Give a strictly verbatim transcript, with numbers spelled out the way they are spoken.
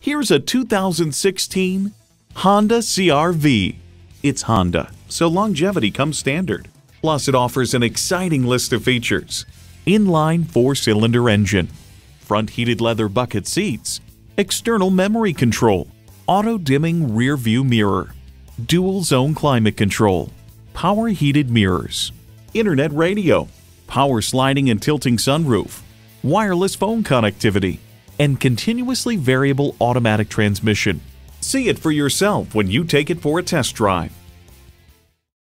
Here's a two thousand sixteen Honda C R V. It's Honda, so longevity comes standard. Plus, it offers an exciting list of features. Inline four-cylinder engine, front heated leather bucket seats, external memory control, auto-dimming rear-view mirror, dual-zone climate control, power heated mirrors, internet radio, power sliding and tilting sunroof, wireless phone connectivity, and continuously variable automatic transmission. See it for yourself when you take it for a test drive.